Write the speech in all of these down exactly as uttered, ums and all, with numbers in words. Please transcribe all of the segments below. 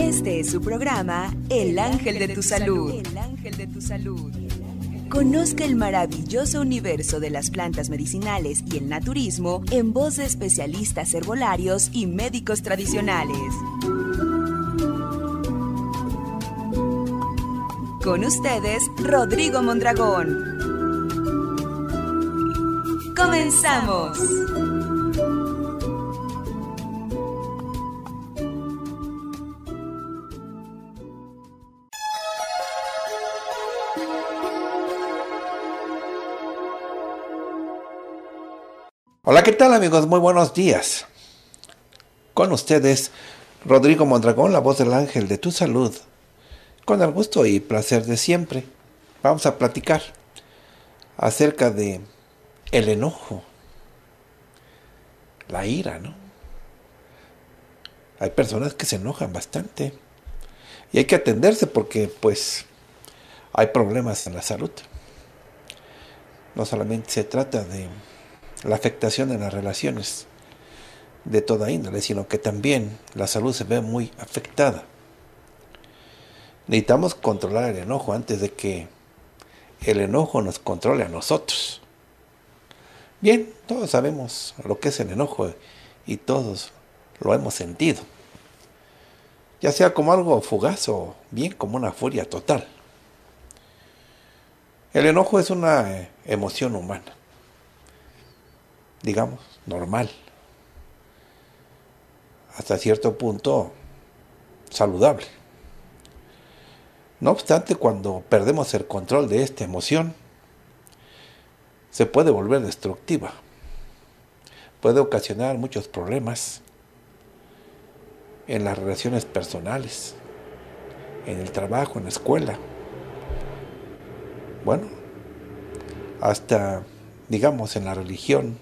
Este es su programa, El Ángel de tu Salud. El Ángel de tu Salud. Conozca el maravilloso universo de las plantas medicinales y el naturismo en voz de especialistas herbolarios y médicos tradicionales. Con ustedes, Rodrigo Mondragón. ¡Comenzamos! Hola, ¿qué tal, amigos? Muy buenos días. Con ustedes, Rodrigo Mondragón, la voz del ángel de tu salud. Con el gusto y placer de siempre, vamos a platicar acerca de el enojo, la ira, ¿no? Hay personas que se enojan bastante y hay que atenderse porque, pues, hay problemas en la salud. No solamente se trata de la afectación en las relaciones de toda índole, sino que también la salud se ve muy afectada. Necesitamos controlar el enojo antes de que el enojo nos controle a nosotros. Bien, todos sabemos lo que es el enojo y todos lo hemos sentido, ya sea como algo fugaz o bien como una furia total. El enojo es una emoción humana, digamos, normal, hasta cierto punto saludable. No obstante, cuando perdemos el control de esta emoción, se puede volver destructiva. Puede ocasionar muchos problemas en las relaciones personales, en el trabajo, en la escuela. Bueno, hasta, digamos, en la religión.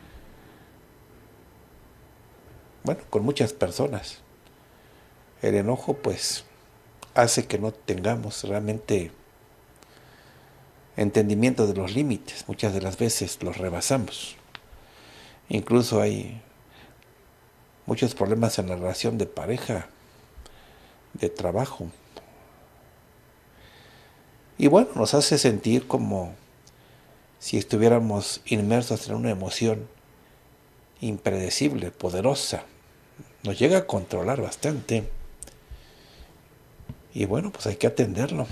Bueno, con muchas personas. El enojo, pues, hace que no tengamos realmente entendimiento de los límites. Muchas de las veces los rebasamos. Incluso hay muchos problemas en la relación de pareja, de trabajo. Y bueno, nos hace sentir como si estuviéramos inmersos en una emoción impredecible, poderosa. Nos llega a controlar bastante. Y bueno, pues hay que atenderlo.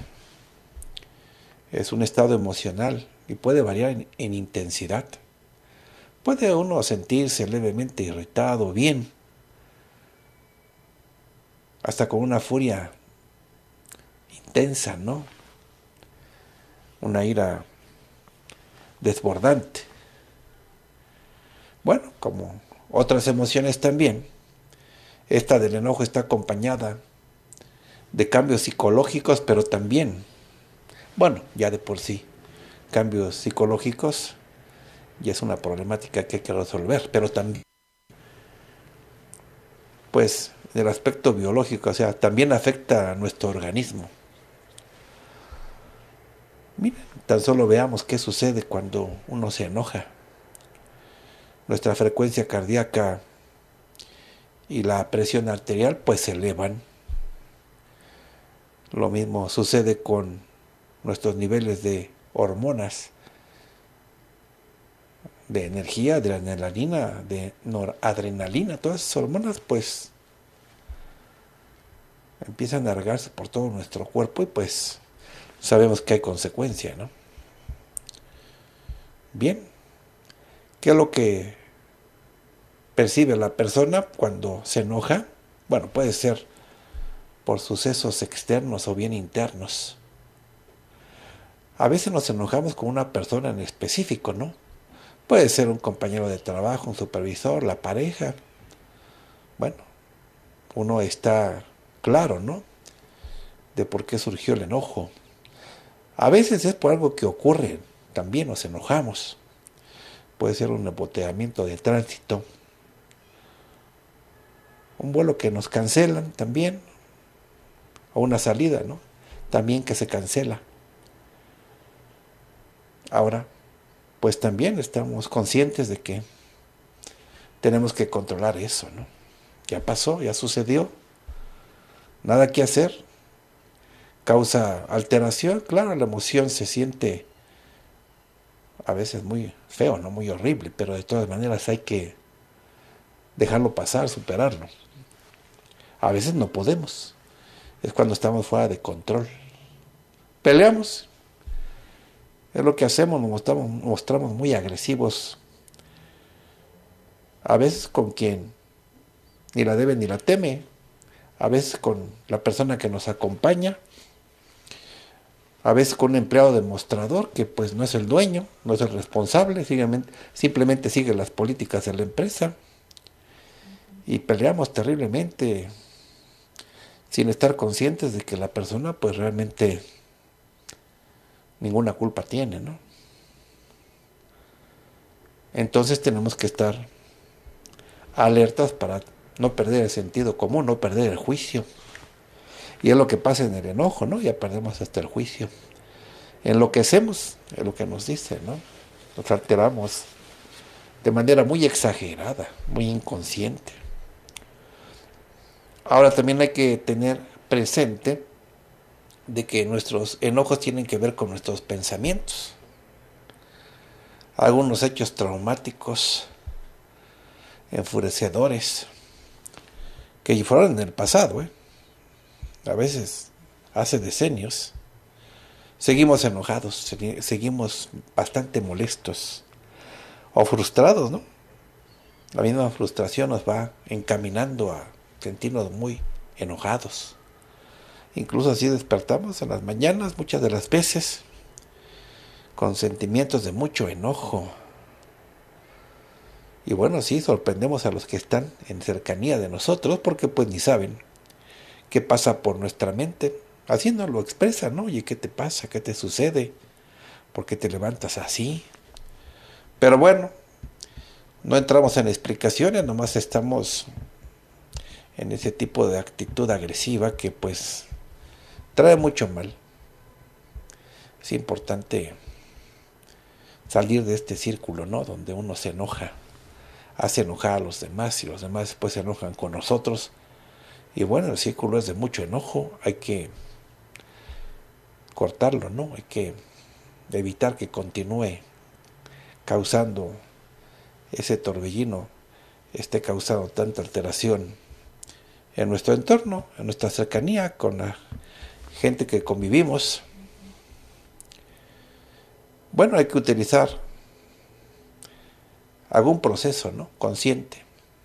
Es un estado emocional y puede variar en, en intensidad. Puede uno sentirse levemente irritado, bien, hasta con una furia intensa, ¿no? Una ira desbordante. Bueno, como otras emociones también, esta del enojo está acompañada de cambios psicológicos, pero también, bueno, ya de por sí, cambios psicológicos ya es una problemática que hay que resolver, pero también, pues, del aspecto biológico, o sea, también afecta a nuestro organismo. Miren, tan solo veamos qué sucede cuando uno se enoja. Nuestra frecuencia cardíaca y la presión arterial, pues, se elevan. Lo mismo sucede con nuestros niveles de hormonas, de energía, de adrenalina, de noradrenalina. Todas esas hormonas, pues, empiezan a regarse por todo nuestro cuerpo y, pues, sabemos que hay consecuencia, ¿no? Bien, ¿qué es lo que percibe la persona cuando se enoja? Bueno, puede ser por sucesos externos o bien internos. A veces nos enojamos con una persona en específico, ¿no? Puede ser un compañero de trabajo, un supervisor, la pareja. Bueno, uno está claro, ¿no?, de por qué surgió el enojo. A veces es por algo que ocurre, también nos enojamos. Puede ser un embotellamiento de tránsito, un vuelo que nos cancelan también, o una salida, ¿no?, también que se cancela. Ahora, pues también estamos conscientes de que tenemos que controlar eso, ¿no? Ya pasó, ya sucedió. nada que hacer, causa alteración. Claro, la emoción se siente a veces muy feo, no muy horrible, pero de todas maneras hay que dejarlo pasar, superarlo. A veces no podemos, es cuando estamos fuera de control. Peleamos, es lo que hacemos, nos mostramos, mostramos muy agresivos, a veces con quien ni la debe ni la teme, a veces con la persona que nos acompaña, a veces con un empleado demostrador que pues no es el dueño, no es el responsable, simplemente sigue las políticas de la empresa, y peleamos terriblemente sin estar conscientes de que la persona pues realmente ninguna culpa tiene, ¿no? Entonces tenemos que estar alertas para no perder el sentido común, no perder el juicio. Y es lo que pasa en el enojo, ¿no? Ya perdemos hasta el juicio. Enloquecemos, es lo que nos dice, ¿no? Nos alteramos de manera muy exagerada, muy inconsciente. Ahora también hay que tener presente de que nuestros enojos tienen que ver con nuestros pensamientos. Algunos hechos traumáticos, enfurecedores, que fueron en el pasado, ¿eh? A veces, hace decenios, seguimos enojados, seguimos bastante molestos o frustrados, ¿no? La misma frustración nos va encaminando a sentirnos muy enojados. Incluso así despertamos en las mañanas muchas de las veces con sentimientos de mucho enojo. Y bueno, sí, sorprendemos a los que están en cercanía de nosotros porque pues ni saben qué pasa por nuestra mente. Así nos lo expresan, ¿no? Oye, ¿qué te pasa? ¿Qué te sucede? ¿Por qué te levantas así? Pero bueno, no entramos en explicaciones, nomás estamos en ese tipo de actitud agresiva que pues trae mucho mal. Es importante salir de este círculo, ¿no? Donde uno se enoja, hace enojar a los demás y los demás después se enojan con nosotros. Y bueno, el círculo es de mucho enojo, hay que cortarlo, ¿no? Hay que evitar que continúe causando ese torbellino, esté causando tanta alteración en nuestro entorno, en nuestra cercanía, con la gente que convivimos. Bueno, hay que utilizar algún proceso, ¿no? Consciente.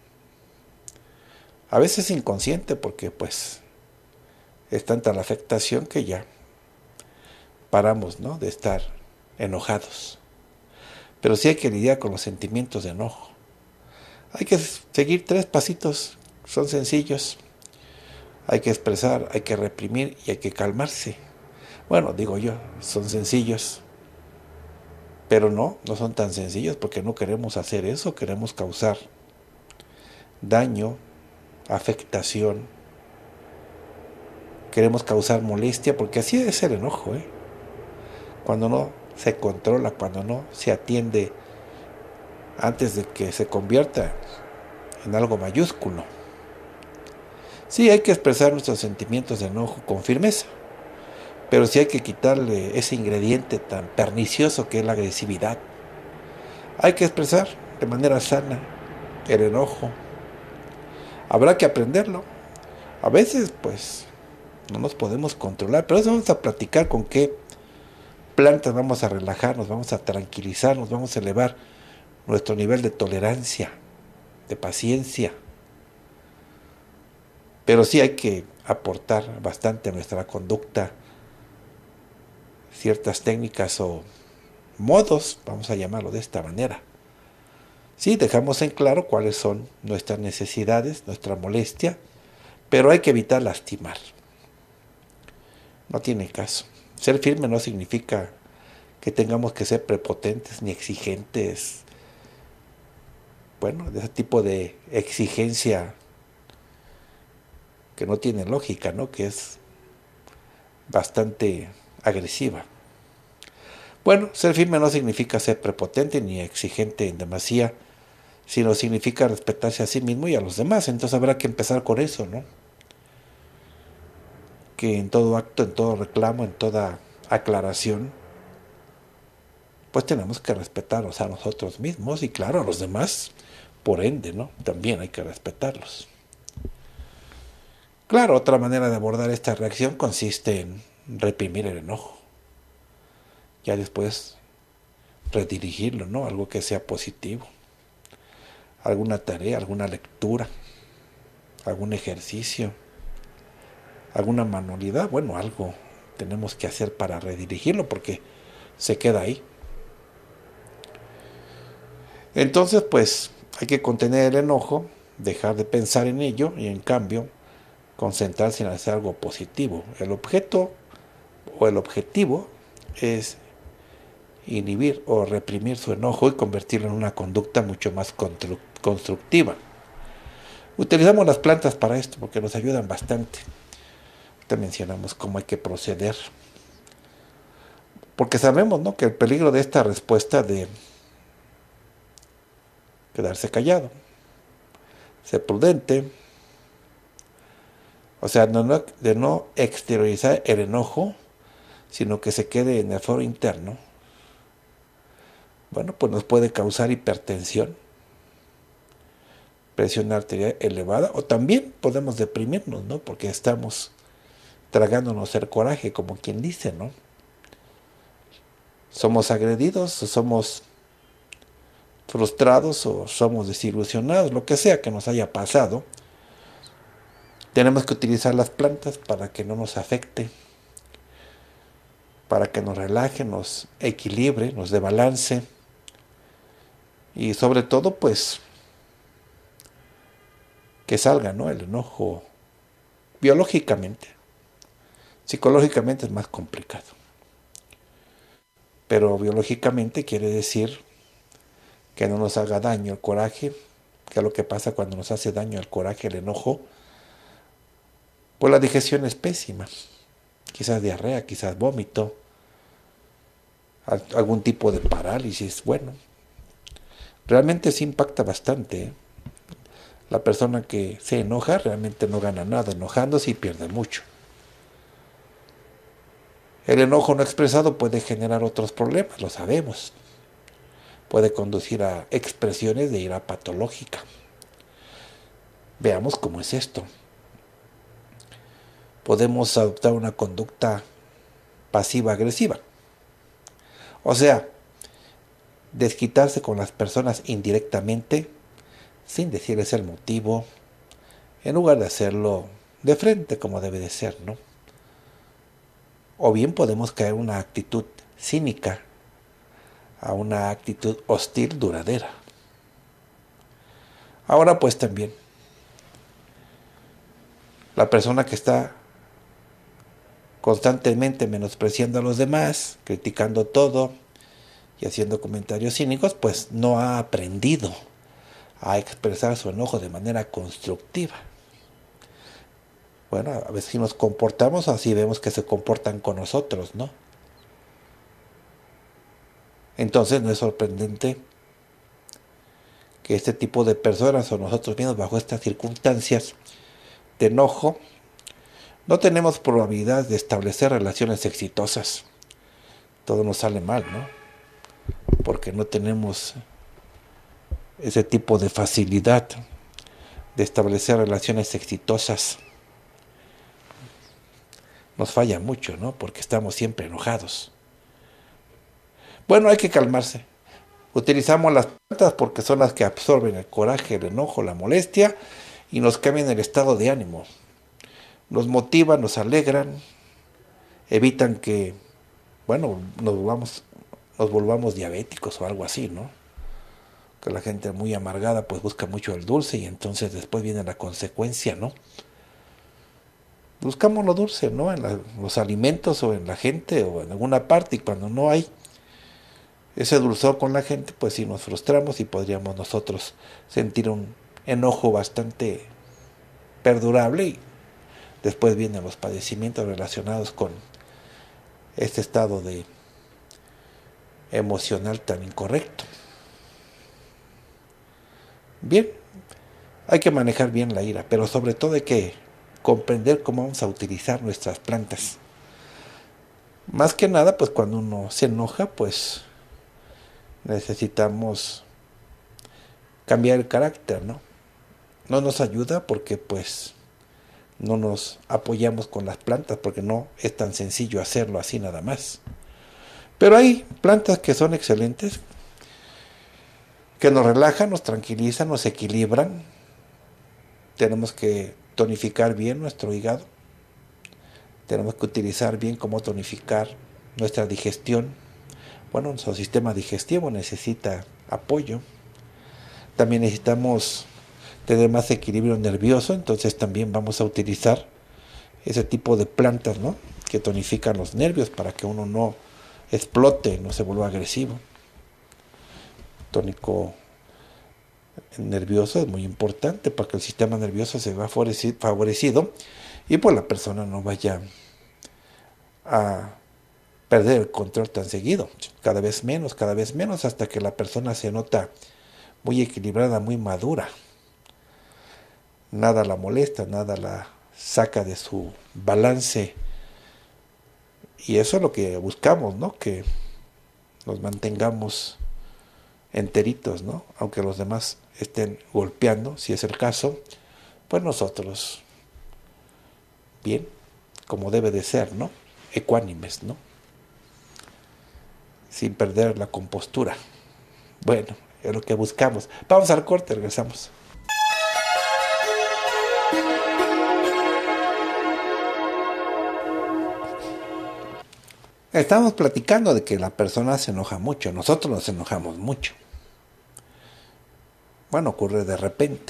A veces inconsciente porque pues es tanta la afectación que ya paramos, ¿no? De estar enojados. Pero sí hay que lidiar con los sentimientos de enojo. Hay que seguir tres pasitos, son sencillos. Hay que expresar, hay que reprimir y hay que calmarse. Bueno, digo yo, son sencillos. Pero no, no son tan sencillos porque no queremos hacer eso, queremos causar daño, afectación, queremos causar molestia, porque así es el enojo, ¿eh? Cuando no se controla, cuando no se atiende antes de que se convierta en algo mayúsculo. Sí, hay que expresar nuestros sentimientos de enojo con firmeza, pero sí hay que quitarle ese ingrediente tan pernicioso que es la agresividad. Hay que expresar de manera sana el enojo. Habrá que aprenderlo. A veces, pues, no nos podemos controlar, pero eso vamos a platicar con qué plantas vamos a relajarnos, vamos a tranquilizarnos, vamos a elevar nuestro nivel de tolerancia, de paciencia. Pero sí hay que aportar bastante a nuestra conducta ciertas técnicas o modos, vamos a llamarlo de esta manera. Sí, dejamos en claro cuáles son nuestras necesidades, nuestra molestia, pero hay que evitar lastimar. No tiene caso. Ser firme no significa que tengamos que ser prepotentes ni exigentes. Bueno, de ese tipo de exigencia que no tiene lógica, ¿no? Que es bastante agresiva. Bueno, ser firme no significa ser prepotente ni exigente en demasía, sino significa respetarse a sí mismo y a los demás. Entonces habrá que empezar con eso, ¿no? que en todo acto, en todo reclamo, en toda aclaración, pues tenemos que respetarnos a nosotros mismos y claro, a los demás, por ende, ¿no? También hay que respetarlos. Claro, otra manera de abordar esta reacción consiste en reprimir el enojo. Ya después redirigirlo, ¿no? Algo que sea positivo. Alguna tarea, alguna lectura, algún ejercicio, alguna manualidad, bueno, algo tenemos que hacer para redirigirlo porque se queda ahí. Entonces, pues, hay que contener el enojo, dejar de pensar en ello y en cambio concentrarse en hacer algo positivo. El objeto o el objetivo es inhibir o reprimir su enojo y convertirlo en una conducta mucho más constructiva. Utilizamos las plantas para esto porque nos ayudan bastante. Te mencionamos cómo hay que proceder. Porque sabemos, ¿no?, que el peligro de esta respuesta de quedarse callado, ser prudente, o sea, no, no, de no exteriorizar el enojo, sino que se quede en el foro interno, bueno, pues nos puede causar hipertensión, presión arterial elevada, o también podemos deprimirnos, ¿no?, porque estamos tragándonos el coraje, como quien dice, ¿no? Somos agredidos, o somos frustrados, o somos desilusionados, lo que sea que nos haya pasado. Tenemos que utilizar las plantas para que no nos afecte, para que nos relaje, nos equilibre, nos dé balance. Y sobre todo, pues, que salga, ¿no?, el enojo biológicamente. Psicológicamente es más complicado. Pero biológicamente quiere decir que no nos haga daño el coraje, que es lo que pasa cuando nos hace daño el coraje, el enojo. Pues la digestión es pésima. Quizás diarrea, quizás vómito, algún tipo de parálisis. Bueno, realmente sí impacta bastante, ¿eh? La persona que se enoja realmente no gana nada enojándose y pierde mucho. El enojo no expresado puede generar otros problemas, lo sabemos. Puede conducir a expresiones de ira patológica. Veamos cómo es esto. Podemos adoptar una conducta pasiva-agresiva. O sea, desquitarse con las personas indirectamente, sin decirles el motivo, en lugar de hacerlo de frente como debe de ser, ¿no? O bien podemos caer en una actitud cínica, a una actitud hostil duradera. Ahora pues también, la persona que está constantemente menospreciando a los demás, criticando todo y haciendo comentarios cínicos, pues no ha aprendido a expresar su enojo de manera constructiva. Bueno, a veces si nos comportamos así, vemos que se comportan con nosotros, ¿no? Entonces no es sorprendente que este tipo de personas o nosotros mismos bajo estas circunstancias de enojo no tenemos probabilidad de establecer relaciones exitosas. Todo nos sale mal, ¿no? Porque no tenemos ese tipo de facilidad de establecer relaciones exitosas. Nos falla mucho, ¿no? Porque estamos siempre enojados. Bueno, hay que calmarse. Utilizamos las plantas porque son las que absorben el coraje, el enojo, la molestia y nos cambian el estado de ánimo. Nos motivan, nos alegran, evitan que, bueno, nos volvamos, nos volvamos diabéticos o algo así, ¿no? Que la gente muy amargada pues busca mucho el dulce y entonces después viene la consecuencia, ¿no? Buscamos lo dulce, ¿no? En la, los alimentos o en la gente o en alguna parte, y cuando no hay ese dulzor con la gente, pues sí nos frustramos y podríamos nosotros sentir un enojo bastante perdurable y después vienen los padecimientos relacionados con este estado de emocional tan incorrecto. Bien, hay que manejar bien la ira, pero sobre todo hay que comprender cómo vamos a utilizar nuestras plantas. Más que nada, pues cuando uno se enoja, pues necesitamos cambiar el carácter, ¿no? No nos ayuda porque pues no nos apoyamos con las plantas, porque no es tan sencillo hacerlo así nada más. Pero hay plantas que son excelentes, que nos relajan, nos tranquilizan, nos equilibran. Tenemos que tonificar bien nuestro hígado. Tenemos que utilizar bien cómo tonificar nuestra digestión. Bueno, nuestro sistema digestivo necesita apoyo. También necesitamos tener más equilibrio nervioso, entonces también vamos a utilizar ese tipo de plantas, ¿no?, que tonifican los nervios para que uno no explote, no se vuelva agresivo. Tónico nervioso es muy importante para que el sistema nervioso se vea favorecido y pues la persona no vaya a perder el control tan seguido, cada vez menos, cada vez menos, hasta que la persona se nota muy equilibrada, muy madura. Nada la molesta, nada la saca de su balance. Y eso es lo que buscamos, ¿no? Que nos mantengamos enteritos, ¿no? Aunque los demás estén golpeando, si es el caso, pues nosotros, bien, como debe de ser, ¿no? Ecuánimes, ¿no? Sin perder la compostura. Bueno, es lo que buscamos. Vamos al corte, regresamos. Estamos platicando de que la persona se enoja mucho, nosotros nos enojamos mucho. Bueno, ocurre de repente,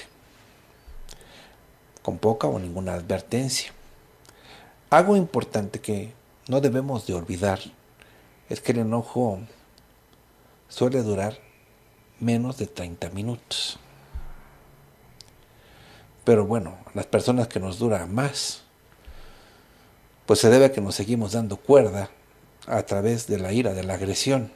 con poca o ninguna advertencia. Algo importante que no debemos de olvidar es que el enojo suele durar menos de treinta minutos. Pero bueno, las personas que nos dura más, pues se debe a que nos seguimos dando cuerda a través de la ira, de la agresión.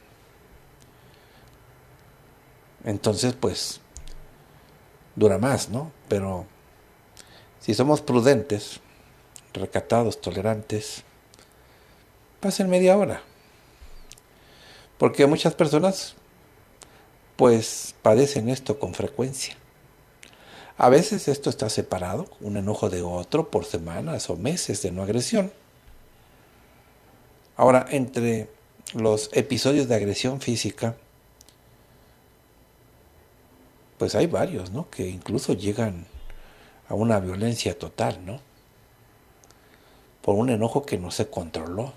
Entonces, pues, dura más, ¿no? Pero si somos prudentes, recatados, tolerantes, pasen media hora. Porque muchas personas, pues, padecen esto con frecuencia. A veces esto está separado, un enojo de otro, por semanas o meses de no agresión. Ahora, entre los episodios de agresión física, pues hay varios, ¿no?, que incluso llegan a una violencia total, ¿no?, por un enojo que no se controló.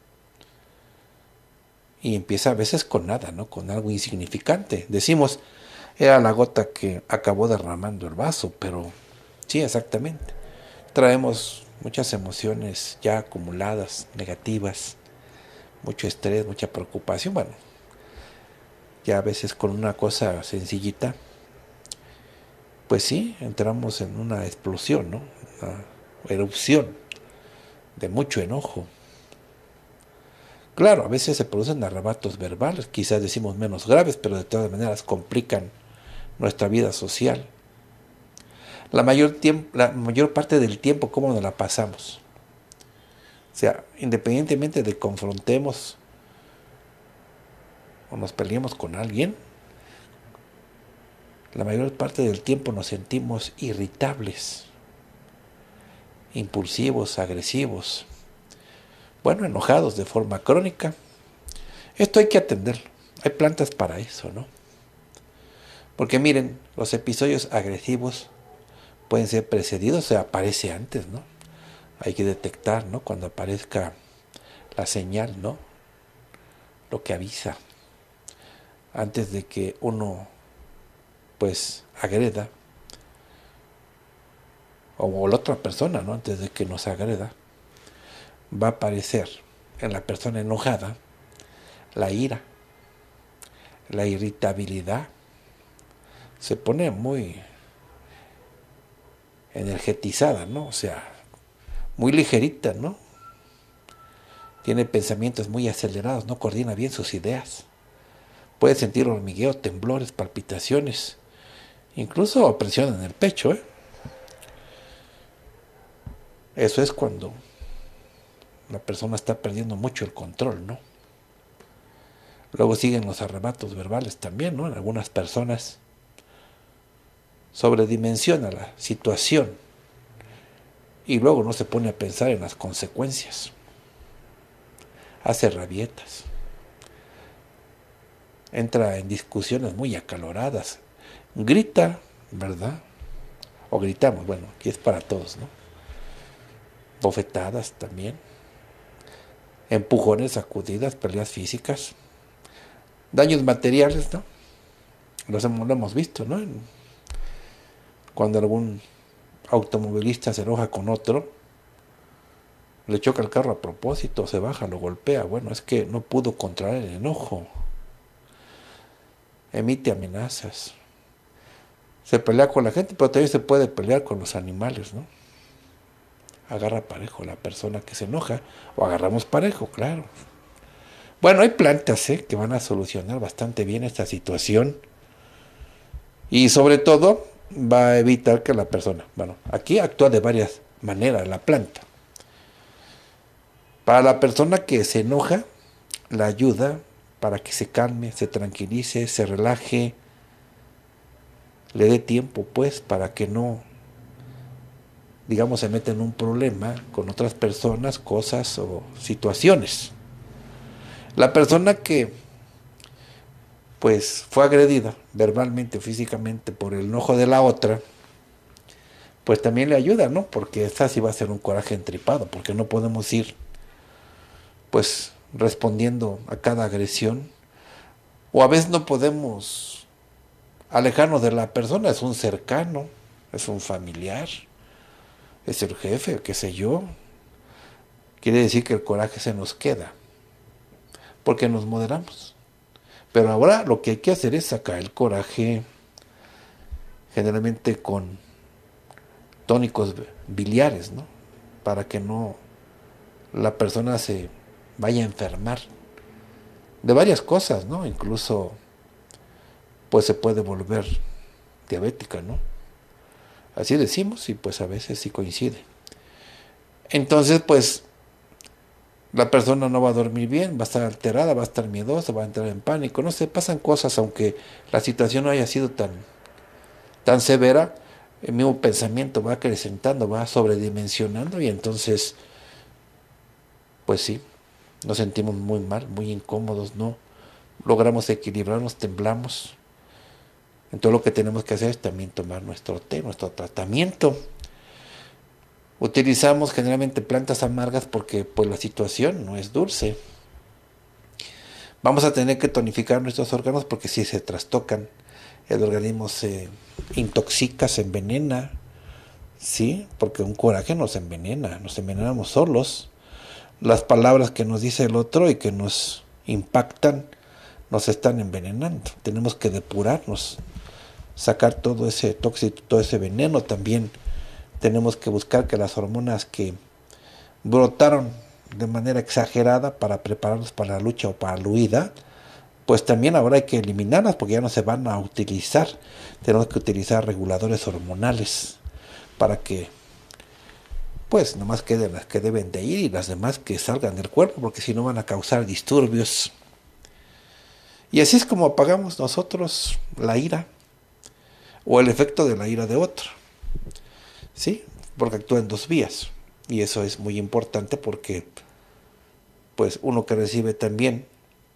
Y empieza a veces con nada, ¿no?, con algo insignificante. Decimos, era la gota que acabó derramando el vaso, pero sí, exactamente. Traemos muchas emociones ya acumuladas, negativas, mucho estrés, mucha preocupación. Bueno, ya a veces con una cosa sencillita, pues sí, entramos en una explosión, ¿no?, una erupción de mucho enojo. Claro, a veces se producen arrebatos verbales, quizás decimos menos graves, pero de todas maneras complican nuestra vida social. La mayor, tiempo, la mayor parte del tiempo, ¿cómo nos la pasamos? O sea, independientemente de confrontemos o nos peleemos con alguien, la mayor parte del tiempo nos sentimos irritables, impulsivos, agresivos, bueno, enojados de forma crónica. Esto hay que atenderlo. Hay plantas para eso, ¿no? Porque miren, los episodios agresivos pueden ser precedidos, o sea, aparece antes, ¿no? Hay que detectar, ¿no?, cuando aparezca la señal, ¿no?, lo que avisa, antes de que uno, pues, agreda, o la otra persona, ¿no?, antes de que nos agreda, va a aparecer en la persona enojada la ira, la irritabilidad. Se pone muy energetizada, ¿no? O sea, muy ligerita, ¿no? Tiene pensamientos muy acelerados, no coordina bien sus ideas. Puede sentir hormigueo, temblores, palpitaciones, incluso presión en el pecho, ¿eh? Eso es cuando la persona está perdiendo mucho el control, ¿no? Luego siguen los arrebatos verbales también, ¿no? En algunas personas sobredimensiona la situación y luego no se pone a pensar en las consecuencias. Hace rabietas. Entra en discusiones muy acaloradas. Grita, ¿verdad? O gritamos, bueno, aquí es para todos, ¿no? Bofetadas también. Empujones, sacudidas, peleas físicas. Daños materiales, ¿no? Los hemos, lo hemos visto, ¿no? Cuando algún automovilista se enoja con otro, le choca el carro a propósito, se baja, lo golpea. Bueno, es que no pudo controlar el enojo. Emite amenazas. Se pelea con la gente, pero también se puede pelear con los animales, ¿no? Agarra parejo la persona que se enoja, o agarramos parejo, claro. Bueno, hay plantas ¿eh? que van a solucionar bastante bien esta situación y sobre todo va a evitar que la persona, bueno, aquí actúa de varias maneras la planta. Para la persona que se enoja, la ayuda para que se calme, se tranquilice, se relaje, le dé tiempo pues para que no, digamos, se meta en un problema con otras personas, cosas o situaciones. La persona que pues fue agredida verbalmente o físicamente por el enojo de la otra, pues también le ayuda, ¿no? Porque esta sí va a ser un coraje entripado, porque no podemos ir pues respondiendo a cada agresión, o a veces no podemos alejarnos de la persona, es un cercano, es un familiar, es el jefe, qué sé yo. Quiere decir que el coraje se nos queda, porque nos moderamos. Pero ahora lo que hay que hacer es sacar el coraje, generalmente con tónicos biliares, ¿no? Para que no la persona se vaya a enfermar de varias cosas, ¿no? Incluso pues se puede volver diabética, ¿no? Así decimos y pues a veces sí coincide. Entonces pues la persona no va a dormir bien, va a estar alterada, va a estar miedosa, va a entrar en pánico, no sé, pasan cosas, aunque la situación no haya sido tan, tan severa, el mismo pensamiento va acrecentando, va sobredimensionando y entonces, pues sí, nos sentimos muy mal, muy incómodos, no logramos equilibrarnos, temblamos. Entonces lo que tenemos que hacer es también tomar nuestro té, nuestro tratamiento. Utilizamos generalmente plantas amargas porque pues la situación no es dulce. Vamos a tener que tonificar nuestros órganos porque si se trastocan, el organismo se intoxica, se envenena, ¿sí? Porque un coraje nos envenena, nos envenenamos solos. Las palabras que nos dice el otro y que nos impactan nos están envenenando. Tenemos que depurarnos, sacar todo ese tóxico, todo ese veneno también. Tenemos que buscar que las hormonas que brotaron de manera exagerada para prepararnos para la lucha o para la huida, pues también ahora hay que eliminarlas porque ya no se van a utilizar. Tenemos que utilizar reguladores hormonales para que pues nomás queden las que deben de ir y las demás que salgan del cuerpo, porque si no van a causar disturbios. Y así es como apagamos nosotros la ira o el efecto de la ira de otro. ¿Sí? Porque actúa en dos vías. Y eso es muy importante porque pues uno que recibe también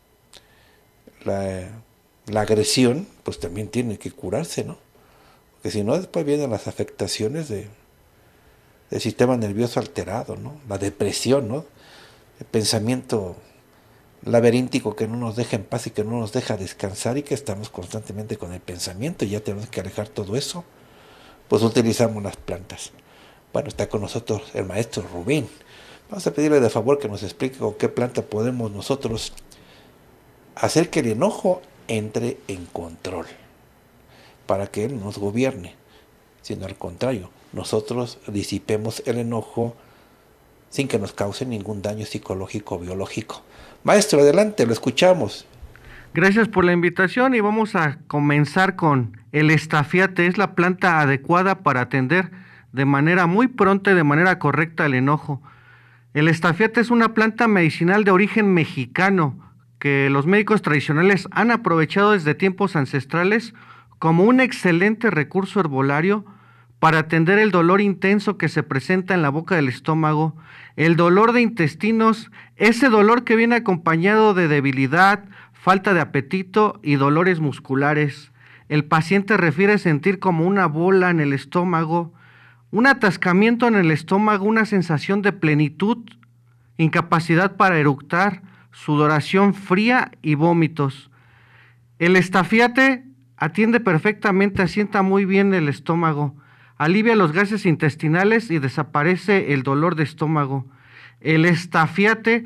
la, la agresión, pues también tiene que curarse, ¿no? Porque si no, después vienen las afectaciones de, del sistema nervioso alterado, ¿no? La depresión, ¿no? El pensamiento laberíntico que no nos deja en paz y que no nos deja descansar y que estamos constantemente con el pensamiento y ya tenemos que alejar todo eso. Pues utilizamos las plantas. Bueno, está con nosotros el maestro Rubén. Vamos a pedirle de favor que nos explique con qué planta podemos nosotros hacer que el enojo entre en control, para que él nos gobierne, sino al contrario, nosotros disipemos el enojo sin que nos cause ningún daño psicológico o biológico. Maestro, adelante, lo escuchamos. Gracias por la invitación y vamos a comenzar con el estafiate. Es la planta adecuada para atender de manera muy pronta y de manera correcta el enojo. El estafiate es una planta medicinal de origen mexicano que los médicos tradicionales han aprovechado desde tiempos ancestrales como un excelente recurso herbolario para atender el dolor intenso que se presenta en la boca del estómago, el dolor de intestinos, ese dolor que viene acompañado de debilidad, falta de apetito y dolores musculares. El paciente refiere sentir como una bola en el estómago, un atascamiento en el estómago, una sensación de plenitud, incapacidad para eructar, sudoración fría y vómitos. El estafiate atiende perfectamente, asienta muy bien el estómago, alivia los gases intestinales y desaparece el dolor de estómago. El estafiate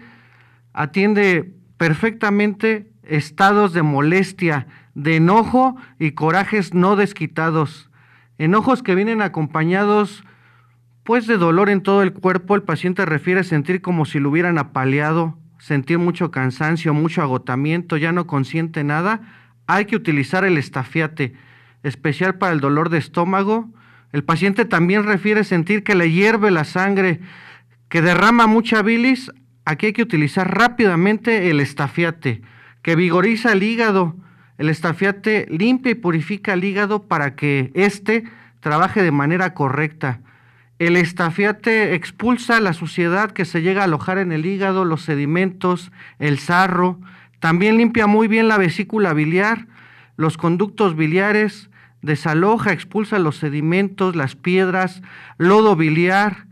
atiende perfectamente estados de molestia, de enojo y corajes no desquitados. Enojos que vienen acompañados pues de dolor en todo el cuerpo. El paciente refiere sentir como si lo hubieran apaleado, sentir mucho cansancio, mucho agotamiento, ya no consiente nada. Hay que utilizar el estafiate, especial para el dolor de estómago. El paciente también refiere sentir que le hierve la sangre, que derrama mucha bilis. Aquí hay que utilizar rápidamente el estafiate, que vigoriza el hígado. El estafiate limpia y purifica el hígado para que éste trabaje de manera correcta. El estafiate expulsa la suciedad que se llega a alojar en el hígado, los sedimentos, el sarro. También limpia muy bien la vesícula biliar, los conductos biliares, desaloja, expulsa los sedimentos, las piedras, lodo biliar,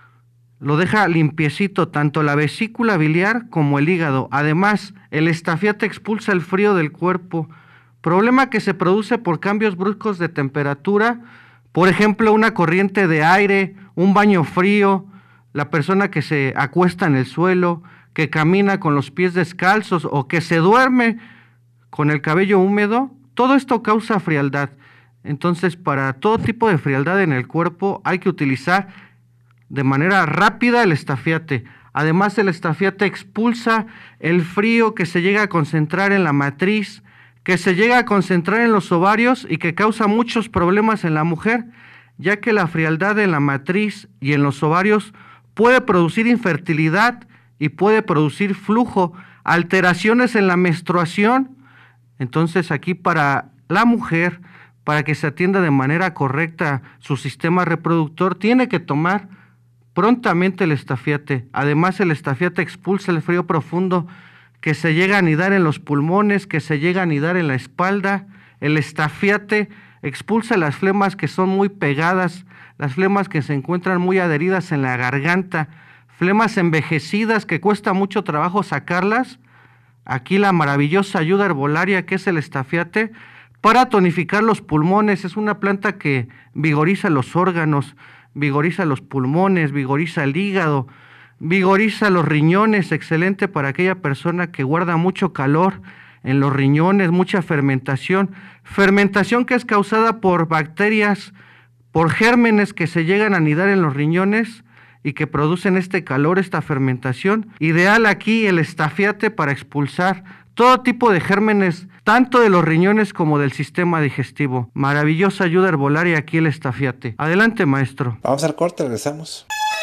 lo deja limpiecito tanto la vesícula biliar como el hígado. Además, el estafiate expulsa el frío del cuerpo, problema que se produce por cambios bruscos de temperatura, por ejemplo, una corriente de aire, un baño frío, la persona que se acuesta en el suelo, que camina con los pies descalzos o que se duerme con el cabello húmedo. Todo esto causa frialdad. Entonces, para todo tipo de frialdad en el cuerpo hay que utilizar de manera rápida el estafiate. Además, el estafiate expulsa el frío que se llega a concentrar en la matriz, que se llega a concentrar en los ovarios y que causa muchos problemas en la mujer, ya que la frialdad en la matriz y en los ovarios puede producir infertilidad y puede producir flujo, alteraciones en la menstruación. Entonces, aquí para la mujer, para que se atienda de manera correcta su sistema reproductor, tiene que tomar prontamente el estafiate. Además, el estafiate expulsa el frío profundo que se llega a anidar en los pulmones, que se llega a anidar en la espalda. El estafiate expulsa las flemas que son muy pegadas, las flemas que se encuentran muy adheridas en la garganta, flemas envejecidas que cuesta mucho trabajo sacarlas. Aquí la maravillosa ayuda herbolaria que es el estafiate para tonificar los pulmones. Es una planta que vigoriza los órganos, vigoriza los pulmones, vigoriza el hígado, vigoriza los riñones, excelente para aquella persona que guarda mucho calor en los riñones, mucha fermentación, fermentación que es causada por bacterias, por gérmenes que se llegan a anidar en los riñones y que producen este calor, esta fermentación. Ideal aquí el estafiate para expulsar todo tipo de gérmenes, tanto de los riñones como del sistema digestivo. Maravillosa ayuda herbolaria aquí el estafiate. Adelante, maestro. Vamos al corte, regresamos.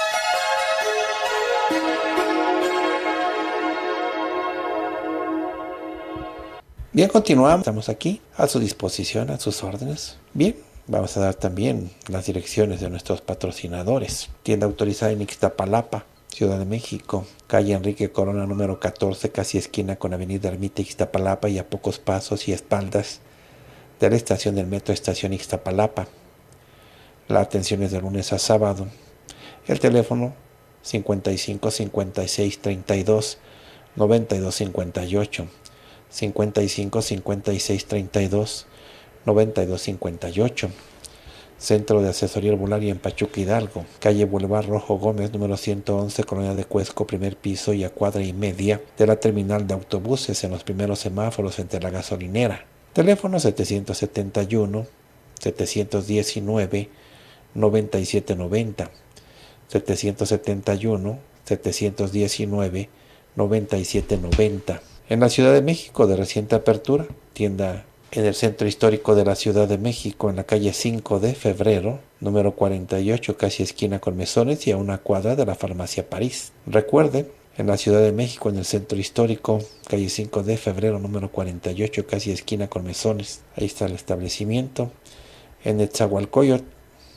Bien, continuamos. Estamos aquí a su disposición, a sus órdenes. Bien, vamos a dar también las direcciones de nuestros patrocinadores. Tienda autorizada en Ixtapalapa, Ciudad de México, calle Enrique Corona número catorce, casi esquina con avenida Ermita Ixtapalapa y a pocos pasos y espaldas de la estación del metro Estación Ixtapalapa. La atención es de lunes a sábado. El teléfono cincuenta y cinco, cincuenta y seis, treinta y dos, noventa y dos, cincuenta y ocho. cincuenta y cinco, cincuenta y seis, treinta y dos, noventa y dos, cincuenta y ocho. Centro de Asesoría Herbolaria en Pachuca, Hidalgo, calle Boulevard Rojo Gómez, número ciento once, Colonia de Cuesco, primer piso y a cuadra y media de la terminal de autobuses, en los primeros semáforos entre la gasolinera. Teléfono setecientos setenta y uno, setecientos diecinueve, noventa y siete noventa. setecientos setenta y uno, setecientos diecinueve, noventa y siete noventa. En la Ciudad de México, de reciente apertura, tienda en el centro histórico de la Ciudad de México, en la calle cinco de febrero, número cuarenta y ocho, casi esquina con Mesones, y a una cuadra de la farmacia París. Recuerden, en la Ciudad de México, en el centro histórico, calle cinco de febrero, número cuarenta y ocho, casi esquina con Mesones. Ahí está el establecimiento. En Netzahualcóyotl,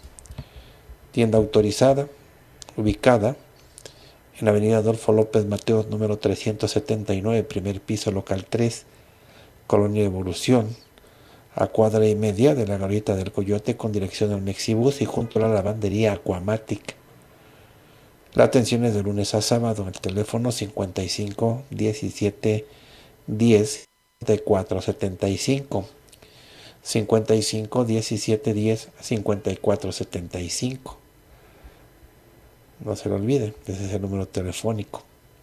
tienda autorizada, ubicada en la avenida Adolfo López Mateos, número trescientos setenta y nueve, primer piso, local tres, Colonia Evolución, a cuadra y media de la Glorieta del Coyote con dirección al Mexibus y junto a la lavandería Aquamatic. La atención es de lunes a sábado. El teléfono cincuenta y cinco diecisiete diez cincuenta y cuatro setenta y cinco. cincuenta y cinco diecisiete diez cincuenta y cuatro setenta y cinco. No se lo olvide, ese es el número telefónico.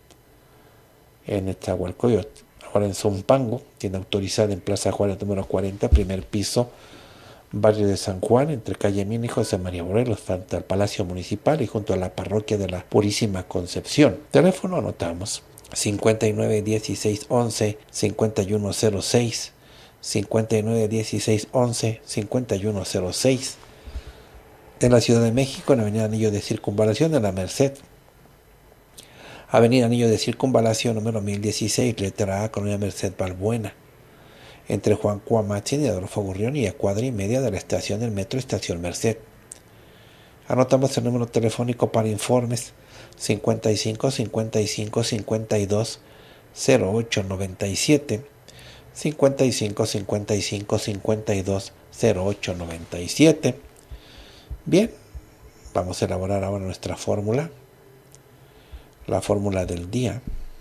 En Netzahualcóyotl. Ahora en Zumpango, tienda autorizada en Plaza Juárez número cuarenta, primer piso, barrio de San Juan, entre calle Mina y José María Morelos, frente al Palacio Municipal y junto a la parroquia de la Purísima Concepción. Teléfono anotamos: cincuenta y nueve dieciséis once cincuenta y uno cero seis, cincuenta y nueve dieciséis once cincuenta y uno cero seis. En la Ciudad de México, en Avenida Anillo de Circunvalación de la Merced. Avenida Anillo de Circunvalación número mil dieciséis, letra A, Colonia Merced Balbuena, entre Juan Cuamatzin y Adolfo Gurrión, y a cuadra y media de la estación del metro Estación Merced. Anotamos el número telefónico para informes: cincuenta y cinco cincuenta y cinco cincuenta y dos cero ocho noventa y siete, cincuenta y cinco cincuenta y cinco cincuenta y dos cero ocho noventa y siete. Bien, vamos a elaborar ahora nuestra fórmula. La fórmula del día,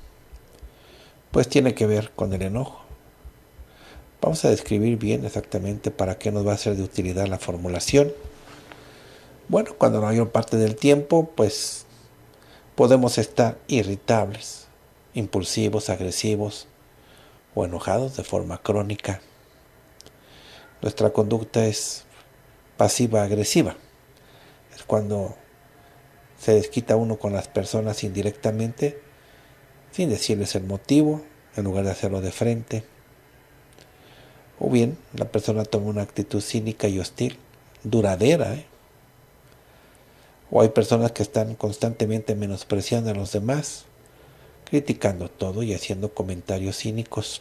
pues tiene que ver con el enojo. Vamos a describir bien exactamente para qué nos va a ser de utilidad la formulación. Bueno, cuando la mayor parte del tiempo, pues podemos estar irritables, impulsivos, agresivos o enojados de forma crónica. Nuestra conducta es pasiva-agresiva. Es cuando se desquita uno con las personas indirectamente, sin decirles el motivo, en lugar de hacerlo de frente. O bien, la persona toma una actitud cínica y hostil, duradera. ¿eh? O hay personas que están constantemente menospreciando a los demás, criticando todo y haciendo comentarios cínicos.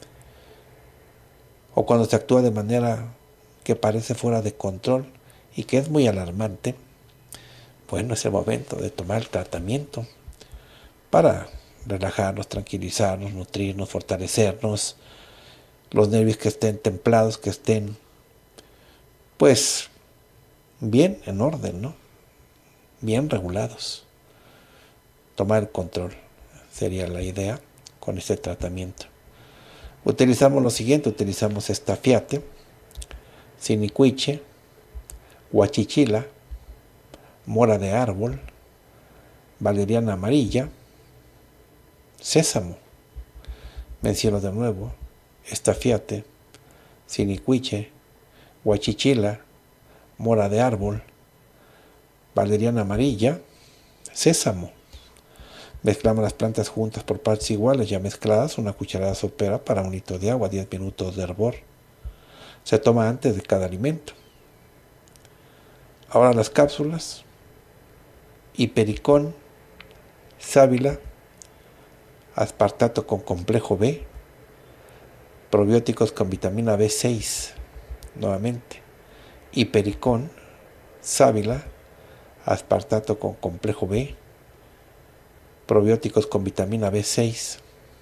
O cuando se actúa de manera que parece fuera de control y que es muy alarmante, bueno, es el momento de tomar el tratamiento para relajarnos, tranquilizarnos, nutrirnos, fortalecernos, los nervios que estén templados, que estén, pues, bien en orden, ¿no? Bien regulados. Tomar el control sería la idea con este tratamiento. Utilizamos lo siguiente, utilizamos estafiate, sinicuiche, huachichila, mora de árbol, valeriana amarilla, sésamo. Menciono de nuevo: estafiate, sinicuiche, huachichila, mora de árbol, valeriana amarilla, sésamo. Mezclamos las plantas juntas por partes iguales, ya mezcladas, una cucharada sopera para un litro de agua, diez minutos de hervor. Se toma antes de cada alimento. Ahora las cápsulas: hipericón, sábila, aspartato con complejo B, probióticos con vitamina B seis, nuevamente, hipericón, sábila, aspartato con complejo B, probióticos con vitamina B seis.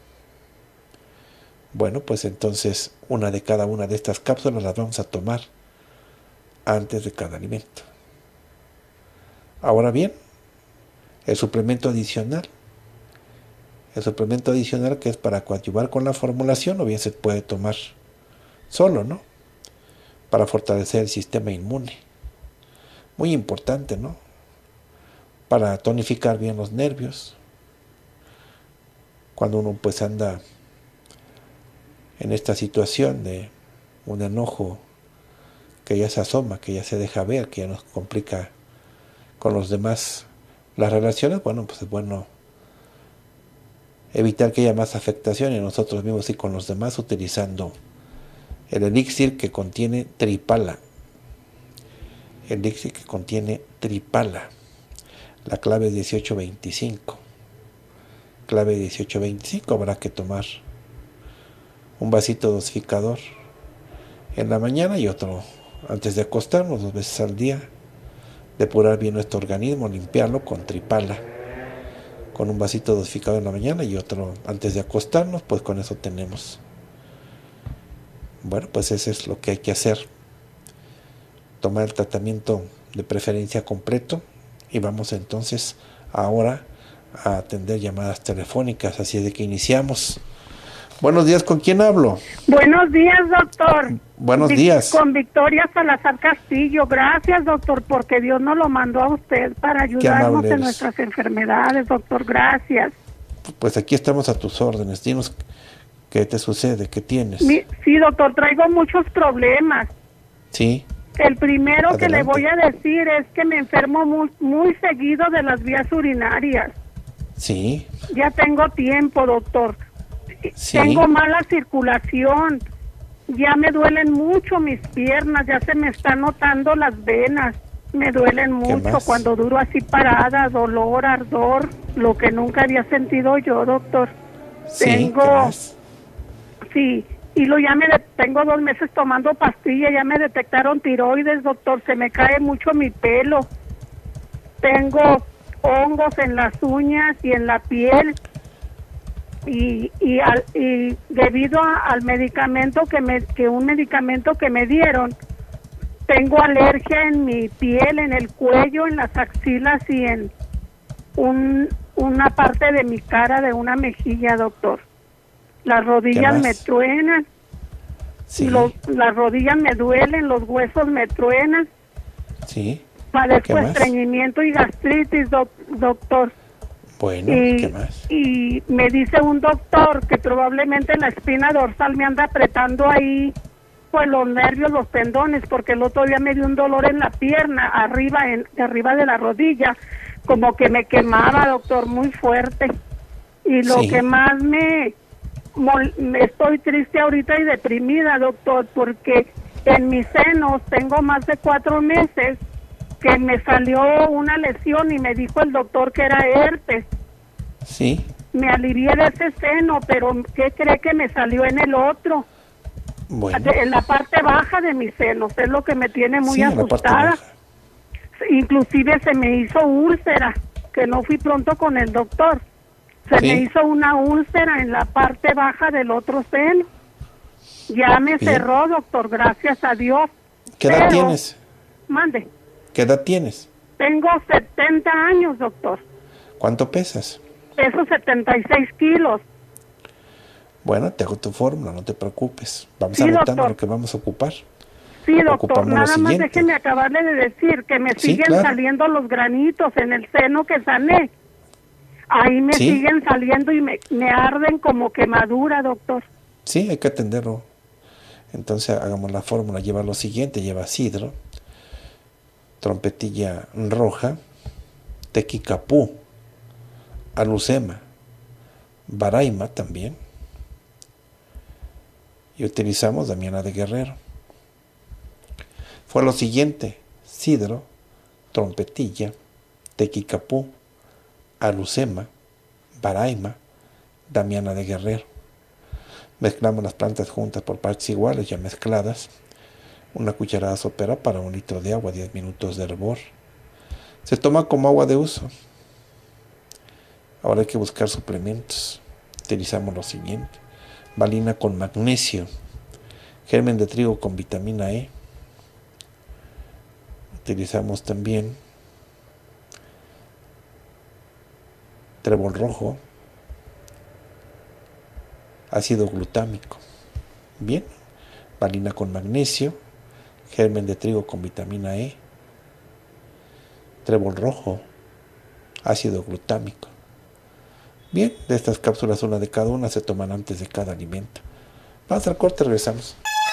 Bueno, pues entonces una de cada una de estas cápsulas las vamos a tomar antes de cada alimento. Ahora bien, el suplemento adicional. El suplemento adicional que es para coadyuvar con la formulación, o bien se puede tomar solo, ¿no? Para fortalecer el sistema inmune. Muy importante, ¿no? Para tonificar bien los nervios. Cuando uno pues anda en esta situación de un enojo que ya se asoma, que ya se deja ver, que ya nos complica con los demás las relaciones, bueno, pues es bueno evitar que haya más afectación en nosotros mismos y con los demás utilizando el elixir que contiene tripala. El elixir que contiene tripala. La clave es dieciocho veinticinco. Clave dieciocho veinticinco. Habrá que tomar un vasito dosificador en la mañana y otro antes de acostarnos, dos veces al día. Depurar bien nuestro organismo, limpiarlo con tripala. Con un vasito dosificador en la mañana y otro antes de acostarnos, pues con eso tenemos. Bueno, pues eso es lo que hay que hacer. Tomar el tratamiento de preferencia completo y vamos entonces ahora a atender llamadas telefónicas, así de que iniciamos. Buenos días, ¿con quién hablo? Buenos días, doctor. Buenos días. Con Victoria Salazar Castillo. Gracias, doctor, porque Dios nos lo mandó a usted para ayudarnos en nuestras enfermedades, doctor. Gracias. Pues aquí estamos a tus órdenes. Dinos qué te sucede, qué tienes. Mi, sí, doctor, traigo muchos problemas. Sí. El primero Adelante. Que le voy a decir es que me enfermo muy, muy seguido de las vías urinarias. Sí. Ya tengo tiempo, doctor. Sí. Tengo mala circulación. Ya me duelen mucho mis piernas, ya se me están notando las venas. Me duelen mucho cuando duro así parada, dolor, ardor, lo que nunca había sentido yo, doctor. Sí, tengo, ¿qué más? Sí, y lo ya me de, tengo dos meses tomando pastillas, ya me detectaron tiroides, doctor, se me cae mucho mi pelo. Tengo hongos en las uñas y en la piel. Y, y, al, y debido a, al medicamento que me que un medicamento que me dieron, tengo alergia en mi piel, en el cuello, en las axilas y en un, una parte de mi cara, de una mejilla, doctor. Las rodillas me truenan, sí. los, las rodillas me duelen, los huesos me truenan. Sí. Padezco estreñimiento y gastritis, doc, doctor. Bueno, y, ¿qué más? Y me dice un doctor que probablemente la espina dorsal me anda apretando ahí, pues los nervios, los tendones, porque el otro día me dio un dolor en la pierna, arriba, en, arriba de la rodilla, como que me quemaba, doctor, muy fuerte. Y lo sí. que más me, me estoy triste ahorita y deprimida, doctor, porque en mis senos tengo más de cuatro meses que me salió una lesión y me dijo el doctor que era herpes. Sí. Me alivié de ese seno, pero ¿qué cree que me salió en el otro? Bueno. De, en la parte baja de mis senos, es lo que me tiene muy sí, asustada. Inclusive se me hizo úlcera, que no fui pronto con el doctor. Se ¿Sí? me hizo una úlcera en la parte baja del otro seno. Ya me Bien. cerró, doctor, gracias a Dios. ¿Qué edad pero, tienes? Mande. ¿Qué edad tienes? Tengo setenta años, doctor. ¿Cuánto pesas? Peso setenta y seis kilos. Bueno, te hago tu fórmula, no te preocupes. Vamos sí, anotando doctor. lo que vamos a ocupar. Sí, doctor, Ocupamos nada más déjeme acabarle de decir que me sí, siguen claro. saliendo los granitos en el seno que sané. Ahí me ¿Sí? siguen saliendo y me, me arden como quemadura, doctor. Sí, hay que atenderlo. Entonces hagamos la fórmula. Lleva lo siguiente, lleva sidro, trompetilla roja, tequicapú, alucema, baraima también, y utilizamos Damiana de Guerrero. Fue lo siguiente: sidro, trompetilla, tequicapú, alucema, baraima, Damiana de Guerrero. Mezclamos las plantas juntas por partes iguales, ya mezcladas. Una cucharada sopera para un litro de agua, diez minutos de hervor. Se toma como agua de uso. Ahora hay que buscar suplementos. Utilizamos lo siguiente: valina con magnesio, germen de trigo con vitamina E. Utilizamos también trébol rojo, ácido glutámico. Bien, valina con magnesio, germen de trigo con vitamina E, trébol rojo, ácido glutámico. Bien, de estas cápsulas, una de cada una, se toman antes de cada alimento. Vamos al corte, regresamos.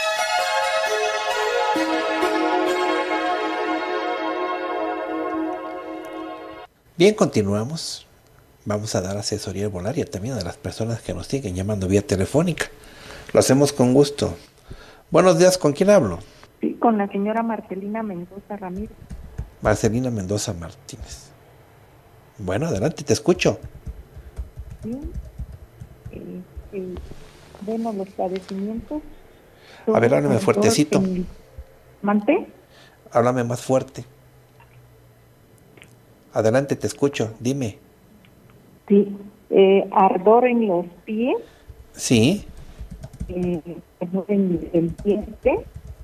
Bien, continuamos. Vamos a dar asesoría herbolaria también a las personas que nos siguen llamando vía telefónica. Lo hacemos con gusto. Buenos días, ¿con quién hablo? Sí, con la señora Marcelina Mendoza Ramírez. Marcelina Mendoza Martínez. Bueno, adelante, te escucho. Sí, eh, eh, bueno, los padecimientos. A ver, háblame fuertecito. En... ¿Mante? Háblame más fuerte. Adelante, te escucho, dime. Sí, eh, ardor en los pies. Sí. Eh, en el diente.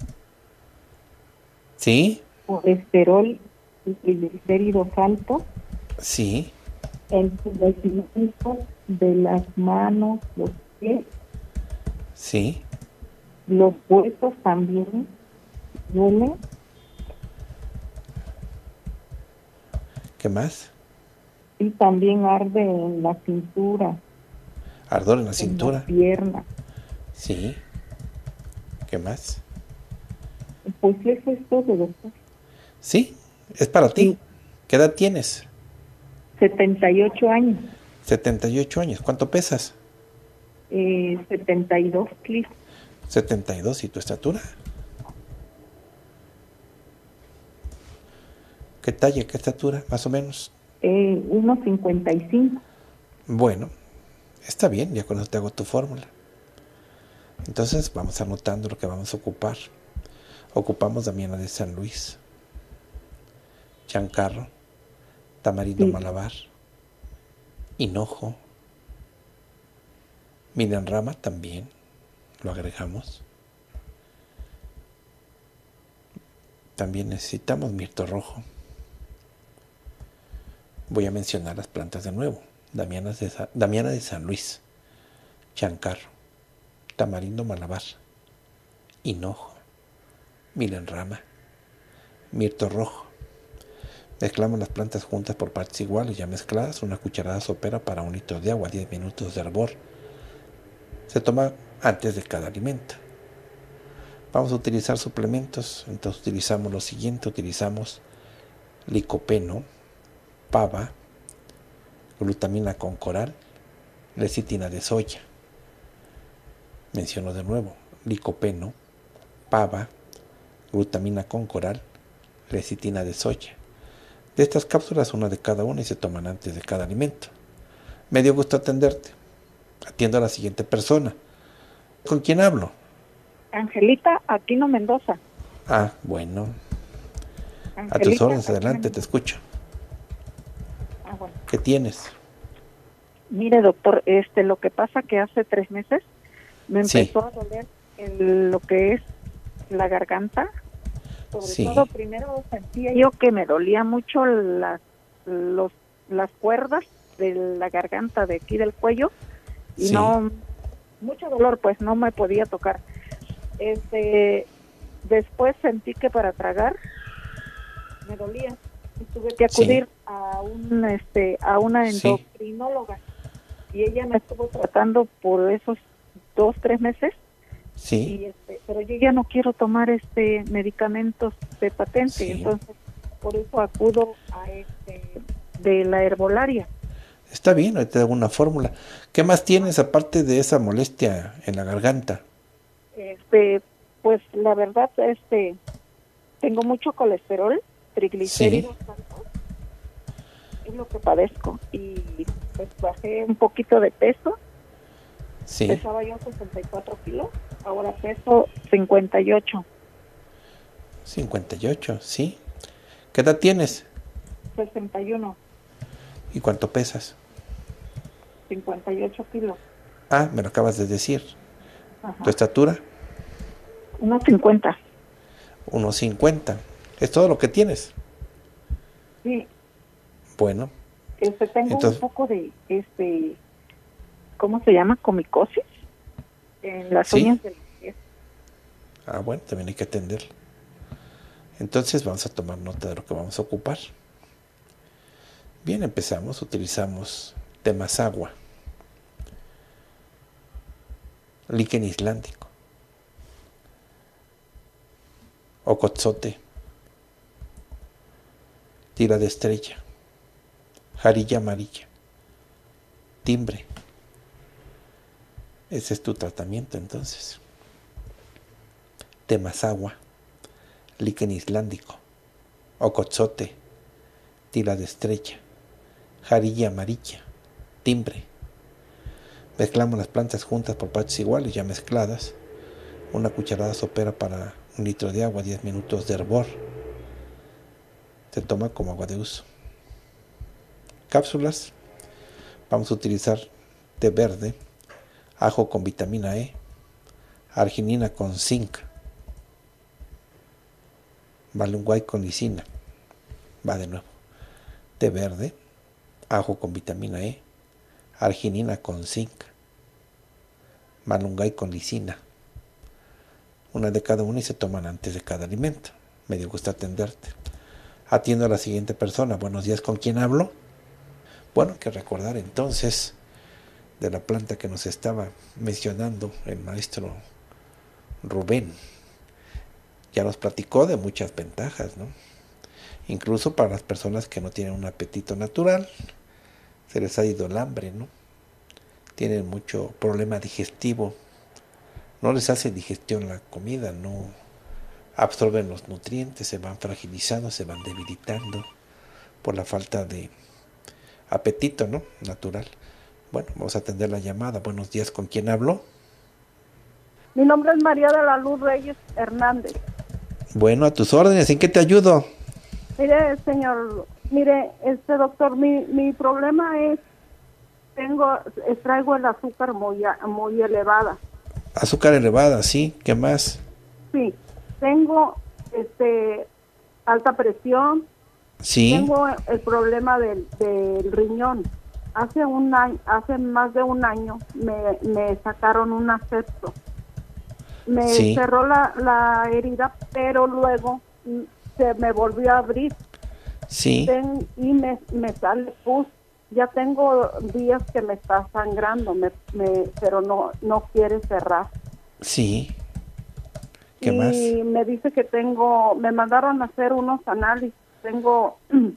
Sí. Colesterol y triglicéridos altos. Sí. Entumecimiento de las manos, los pies. Sí. Los huesos también duelen. ¿Qué más? Y también arde en la cintura. Ardor en la cintura. En la pierna. Sí. ¿Qué más? Pues eso es todo, doctor. Sí, es para ti. Sí. ¿Qué edad tienes? setenta y ocho años. setenta y ocho años. ¿Cuánto pesas? Eh, setenta y dos kilos. setenta y dos. ¿Y tu estatura? ¿Qué talla, qué estatura, más o menos? Eh, uno cincuenta y cinco. Bueno, está bien, ya con eso te hago tu fórmula. Entonces vamos anotando lo que vamos a ocupar. Ocupamos Damiana de San Luis, Chancarro, Tamarindo Sí. Malabar, Hinojo, Milenrama también, lo agregamos. También necesitamos mirto rojo. Voy a mencionar las plantas de nuevo. Damiana de, Sa- Damiana de San Luis, Chancarro, Tamarindo Malabar, Hinojo, Milenrama, mirto rojo. Mezclamos las plantas juntas por partes iguales, ya mezcladas, una cucharada sopera para un litro de agua, diez minutos de hervor. Se toma antes de cada alimento. Vamos a utilizar suplementos, entonces utilizamos lo siguiente, utilizamos licopeno, pava, glutamina con coral, lecitina de soya. Menciono de nuevo, licopeno, pava, glutamina con coral, lecitina de soya. De estas cápsulas, una de cada una y se toman antes de cada alimento. Me dio gusto atenderte. Atiendo a la siguiente persona. ¿Con quién hablo? Angelita Aquino Mendoza. Ah, bueno. Angelita A tus órdenes, Aquino adelante, Mendoza. te escucho. Ah, bueno. ¿Qué tienes? Mire, doctor, este, lo que pasa que hace tres meses me Sí. empezó a doler el- lo que es la garganta. Sobre Sí. todo, primero sentía yo que me dolía mucho las los las cuerdas de la garganta de aquí del cuello y Sí. no mucho dolor, pues no me podía tocar. Este, después sentí que para tragar me dolía y tuve que Sí. acudir a un este a una Sí. endocrinóloga y ella me estuvo tratando por esos dos tres meses. Sí. Y este, pero yo ya no quiero tomar este medicamentos de patente, Sí. entonces por eso acudo a este de la herbolaria. Está bien, ahorita te hago una fórmula. ¿Qué más tienes aparte de esa molestia en la garganta? Este, pues la verdad, este, tengo mucho colesterol, triglicéridos altos, es lo que padezco y pues bajé un poquito de peso. Sí. Pesaba yo sesenta y cuatro kilos, ahora peso cincuenta y ocho. cincuenta y ocho, sí. ¿Qué edad tienes? sesenta y uno, ¿Y cuánto pesas? cincuenta y ocho kilos. Ah, me lo acabas de decir. Ajá. ¿Tu estatura? uno cincuenta. uno cincuenta. ¿Es todo lo que tienes? Sí, Bueno, este, tengo Entonces- un poco de, este, ¿cómo se llama? Comicosis en las Sí. uñas del pie. ah, bueno, también hay que atenderlo. Entonces vamos a tomar nota de lo que vamos a ocupar. Bien, empezamos. Utilizamos temasagua, líquen islámico, ocotzote, tira de estrella, jarilla amarilla, timbre. Ese es tu tratamiento entonces. temazagua, líquen islandico, ocotzote, tila de estrella, jarilla amarilla, timbre. Mezclamos las plantas juntas por partes iguales, ya mezcladas. Una cucharada sopera para un litro de agua, diez minutos de hervor. Se toma como agua de uso. Cápsulas. Vamos a utilizar té verde, ajo con vitamina E, arginina con zinc, malunguay con lisina. Va de nuevo. Té verde, ajo con vitamina E, arginina con zinc, malunguay con lisina. Una de cada una y se toman antes de cada alimento. Me dio gusto atenderte. Atiendo a la siguiente persona. Buenos días, ¿con quién hablo? Bueno, hay que recordar entonces de la planta que nos estaba mencionando el maestro Rubén. Ya nos platicó de muchas ventajas, ¿no? Incluso para las personas que no tienen un apetito natural, se les ha ido el hambre, ¿no? Tienen mucho problema digestivo, no les hace digestión la comida, no absorben los nutrientes, se van fragilizando, se van debilitando por la falta de apetito, ¿no? Natural. Bueno, vamos a atender la llamada. Buenos días, ¿con quién hablo? Mi nombre es María de la Luz Reyes Hernández. Bueno, a tus órdenes, ¿en qué te ayudo? Mire, señor, mire, este doctor, mi, mi problema es, tengo, traigo el azúcar muy, muy elevada. Azúcar elevada, sí, ¿qué más? Sí, tengo este alta presión. Sí. Tengo el problema del, del riñón. Hace un año, hace más de un año me, me sacaron un septo. Me sí. cerró la, la herida, pero luego se me volvió a abrir. Sí. Ten, y me, me sale pus. Ya tengo días que me está sangrando, me, me, pero no no quiere cerrar. Sí. ¿Qué y más? Y me dice que tengo, me mandaron a hacer unos análisis. Tengo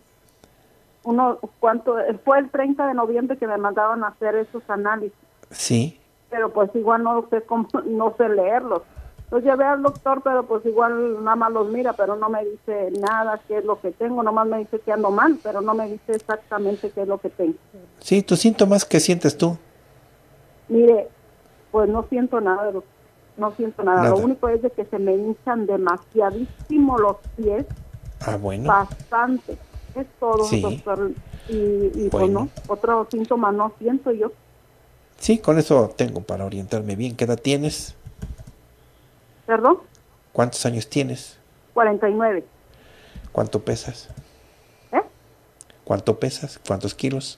uno, ¿cuánto? Fue el treinta de noviembre que me mandaban a hacer esos análisis. Sí. Pero pues igual no sé cómo, no sé leerlos. Los llevé al doctor, pero pues igual nada más los mira, pero no me dice nada qué es lo que tengo, nomás me dice que ando mal, pero no me dice exactamente qué es lo que tengo. Sí, tus síntomas, ¿qué sientes tú? Mire, pues no siento nada, no siento nada. nada. Lo único es de que se me hinchan demasiadísimo los pies. Ah, bueno. Bastante. Es todo, sí. doctor. Y, y bueno. pues no, otro síntoma no siento yo. Sí, con eso tengo para orientarme bien. ¿Qué edad tienes? ¿Perdón? ¿Cuántos años tienes? cuarenta y nueve. ¿Cuánto pesas? ¿Eh? ¿Cuánto pesas? ¿Cuántos kilos?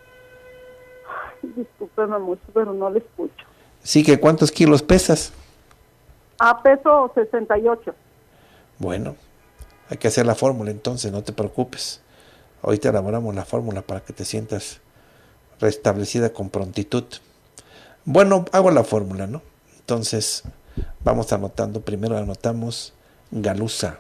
Ay, discúlpeme mucho, pero no le escucho. Sí, que ¿cuántos kilos pesas? Ah, peso sesenta y ocho. Bueno, hay que hacer la fórmula entonces, no te preocupes. Ahorita elaboramos la fórmula para que te sientas restablecida con prontitud. Bueno, hago la fórmula, ¿no? Entonces, vamos anotando. Primero anotamos galuza,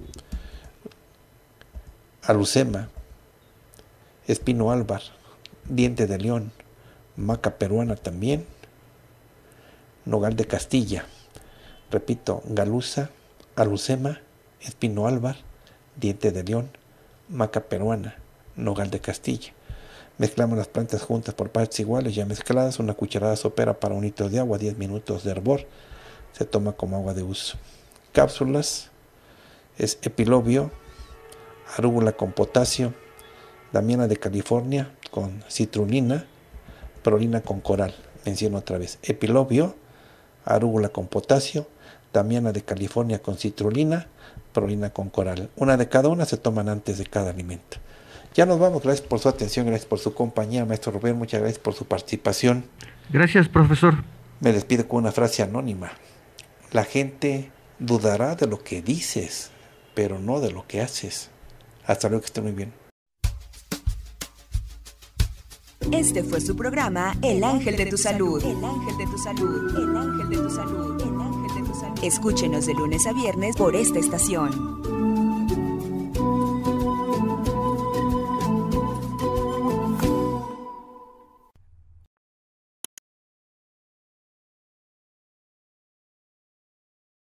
alucema, espino álvar, diente de león, maca peruana también, nogal de Castilla. Repito, galuza, alucema, espino álvar, diente de león, maca peruana, nogal de Castilla. Mezclamos las plantas juntas por partes iguales, ya mezcladas. Una cucharada sopera para un litro de agua, diez minutos de hervor. Se toma como agua de uso. Cápsulas es epilobio, arúgula con potasio, damiana de California con citrulina, prolina con coral. Menciono otra vez, epilobio, arúgula con potasio, damiana de California con citrulina, prolina con coral. Una de cada una se toman antes de cada alimento. Ya nos vamos, gracias por su atención, gracias por su compañía, maestro Rubén, muchas gracias por su participación. Gracias, profesor. Me despido con una frase anónima. La gente dudará de lo que dices, pero no de lo que haces. Hasta luego, que esté muy bien. Este fue su programa El Ángel de tu Salud. El Ángel de tu Salud. El Ángel de tu Salud. El Ángel de tu Salud. Escúchenos de lunes a viernes por esta estación.